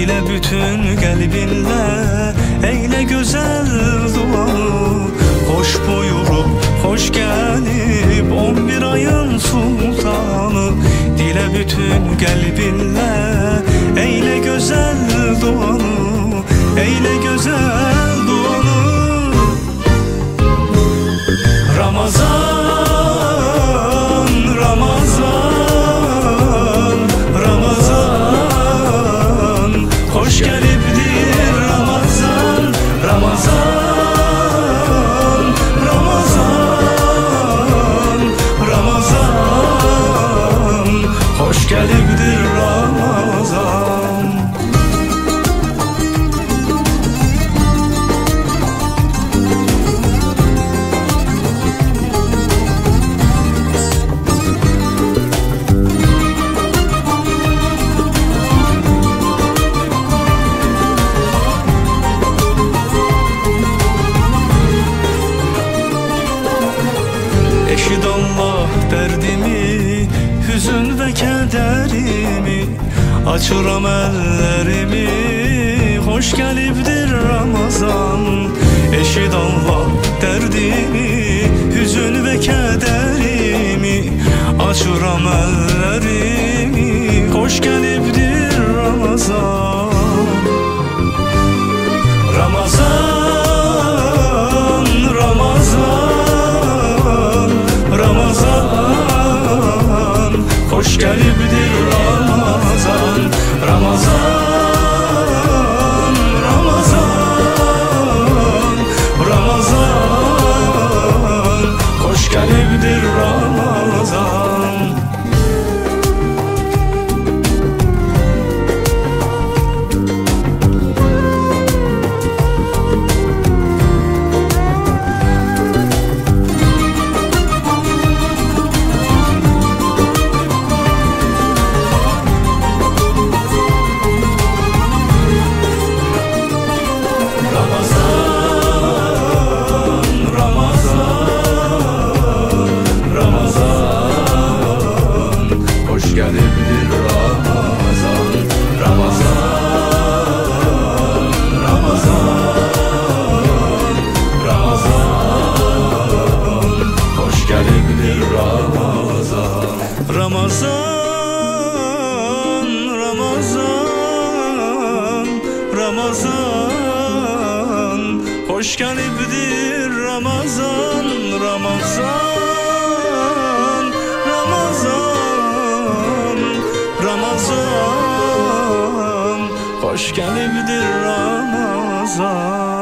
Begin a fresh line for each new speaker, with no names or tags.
Dile bütün qəlbinlə eyle güzel duanı. Hoş buyurup hoş gelip 11 ayın sultanı. Dile bütün qəlbinlə eyle güzel duanı. Eyle güzel duanı. Ramazan, Ramazan, Ramazan, hoş gelipdir Ramazan, Ramazan, Ramazan, Ramazan, hoş gelipdir Ramazan. Eşid Allah derdimi, hüzün ve kederimi. Açıram ellerimi, hoş gelipdir Ramazan. Eşid Allah derdimi, hüzün ve kederimi. Açıram ellerimi, hoş gelipdir Ramazan. Ramazan, Ramazan, Ramazan, hoş gelipdir Ramazan, Ramazan, Ramazan, Ramazan, hoş gelipdir Ramazan. Gelipdir Ramazan, Ramazan, Ramazan, Ramazan, hoş gelipdir Ramazan. Ramazan, Ramazan, Ramazan, hoş gelipdir Ramazan, Ramazan, Ramazan, Ramazan, hoş gelipdir Ramazan.